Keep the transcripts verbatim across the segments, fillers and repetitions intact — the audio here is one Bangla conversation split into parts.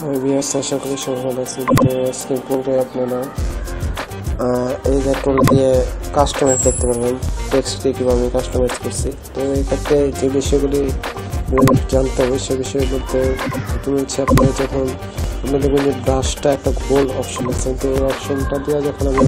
ভিউয়ার্স, আশা করি সবাই ভালো আছেন। তো আজকে পূর্বে আপনারা এই যে টুল দিয়ে কাস্টমাইজ দেখতে পারবেন, টেক্সটকে কীভাবে কাস্টমাইজ করছি। তো এই ক্ষেত্রে যে বিষয়গুলি জানতে হবে সে বিষয় বলতে প্রথমে হচ্ছে আপনি যখন আপনি দেখবেন যে ব্রাশটা একটা গোল অপশন আছে, তো এই অপশনটা দিয়ে যখন আমি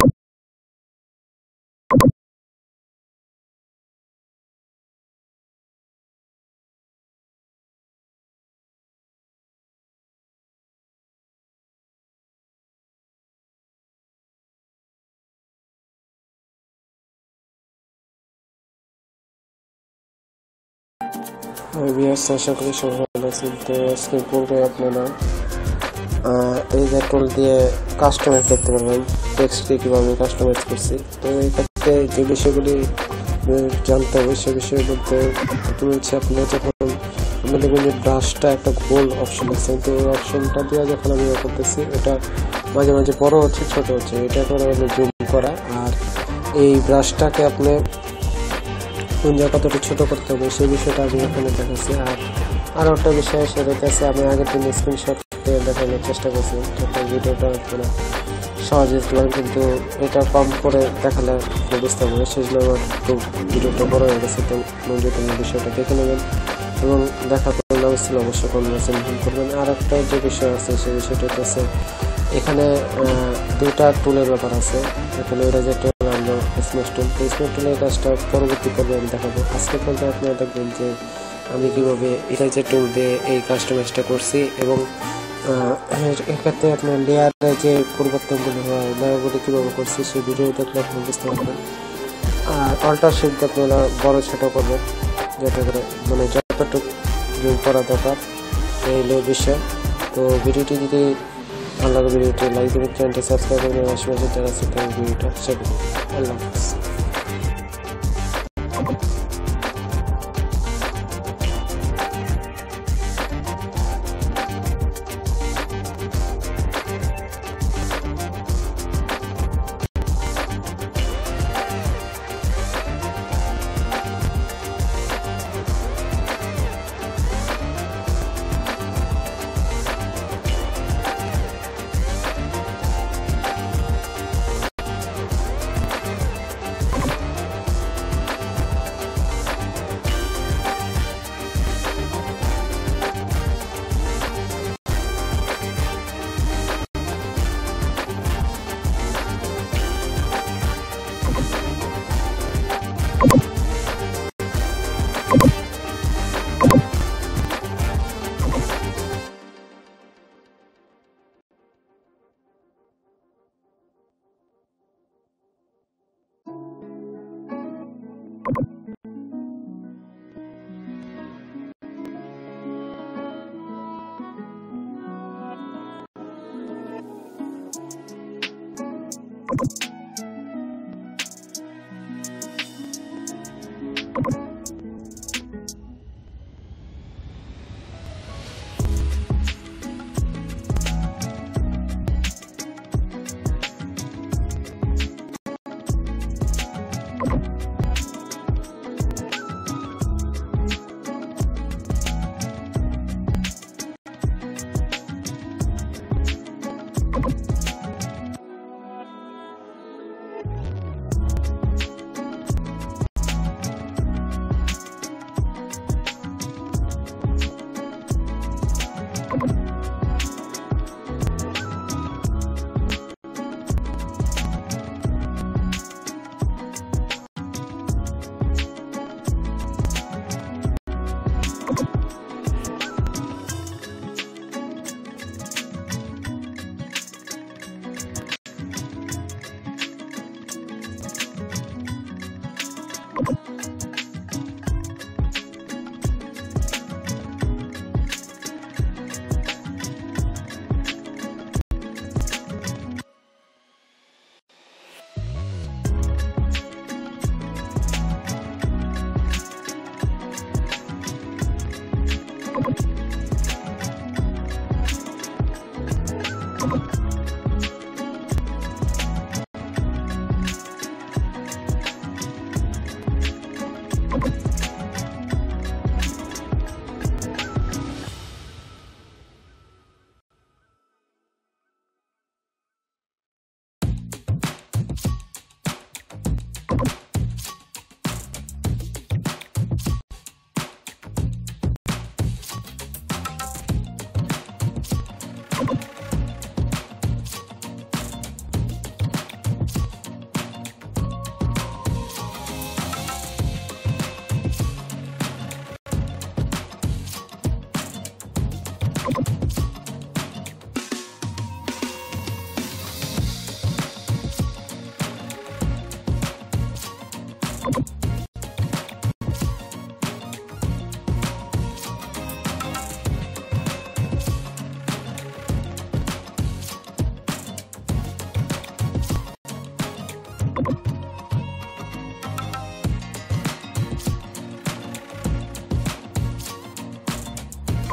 ভিউয়ার্স, আশা করি সবাই ভালো আছেন। তো আজকে পূর্বে আপনারা এই যে টুল দিয়ে কাস্টমাইজ দেখতে পারবেন, টেক্সটকে কীভাবে কাস্টমাইজ করছি। তো এই ক্ষেত্রে যে বিষয়গুলি জানতে হবে সে বিষয়ে বলতে প্রথমে হচ্ছে আপনি যখন আপনি দেখবেন যে ব্রাশটা একটা গোল অপশন আছে, তো এই অপশনটা দিয়ে যখন আমি ইয়ে করতেছি এটা মাঝে মাঝে বড় হচ্ছে ছোট হচ্ছে, এটা করে আমি জুম করা। আর এই ব্রাশটাকে আপনি কোন জায়গা কতটা ছোট করতে হবে সেই বিষয়টা আমি এখানে দেখাচ্ছি। আর আরও একটা বিষয় সেটা হচ্ছে আমি আগের দিন স্ক্রিনশট দেখানোর চেষ্টা করছি, ভিডিওটা আপনারা সহজে তুললাম, কিন্তু এটা কম করে দেখালে বুঝতে পারবে। সেজন্য আমার খুব ভিডিওটা বড় হয়ে গেছে। তো যদি বিষয়টা দেখে নেবেন এবং দেখা করলে অবশ্যই অবশ্যই কনভার্সেশন ভুল করবেন। আর একটা যে বিষয় আছে সেই বিষয়টা হচ্ছে এখানে দুটা টুলের ব্যাপার আছে। এখানে এটা যে টুল আনলো স্মেশ টুল, তো স্মেশ টুলের কাজটা পরবর্তী পর্যায়ে আমি দেখাবো। আজকে পর্যন্ত আপনারা দেখবেন যে আমি কীভাবে এটা যে টুল দিয়ে এই কাস্টমাইজটা করছি এবং এক্ষেত্রে আপনার লেয়ারে যে পরিবর্তনগুলি হয় লেয়ারগুলি কীভাবে করছি সেই ভিডিও দেখলে আপনি বুঝতে পারবেন। আর অল্টার শিফট আপনারা বড়ো ছোটো করবেন যাতে করে মানে যতটুকু জুম করা দরকার এই হলো বিষয়। তো ভিডিওটি যদি ভালো লাগে ভিডিওটি লাইক দেবেন, চ্যানেলটি সাবস্ক্রাইব করবেন, আশেপাশে যারা আছে তাদের ভিডিওটা শেয়ার করবেন। আল্লাহ হাফেজ।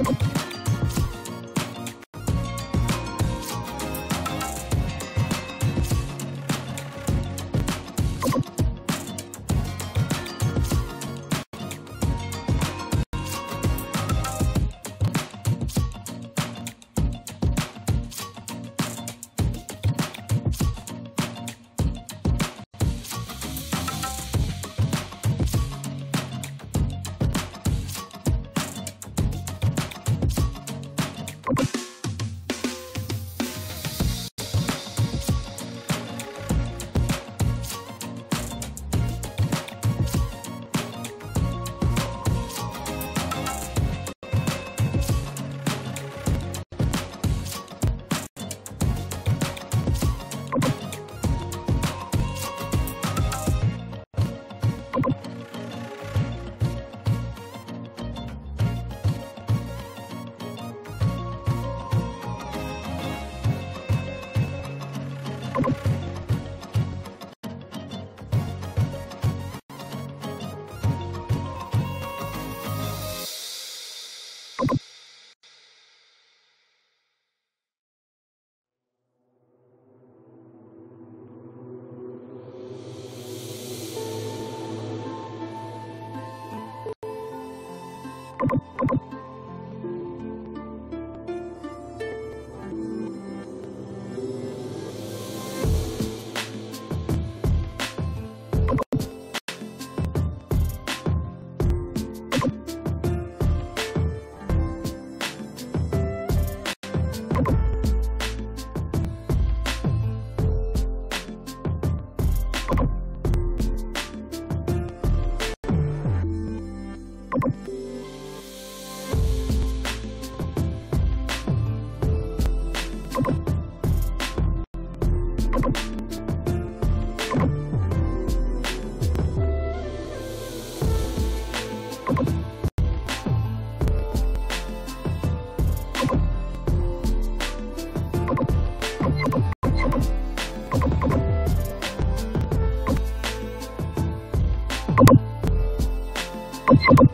you